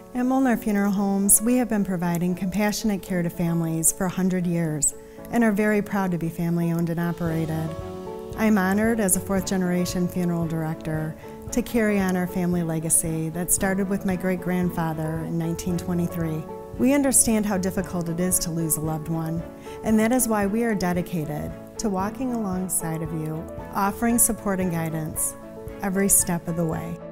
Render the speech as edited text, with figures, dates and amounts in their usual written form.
At Molnar Funeral Homes, we have been providing compassionate care to families for 100 years and are very proud to be family-owned and operated. I'm honored as a fourth-generation funeral director to carry on our family legacy that started with my great-grandfather in 1923. We understand how difficult it is to lose a loved one, and that is why we are dedicated to walking alongside of you, offering support and guidance every step of the way.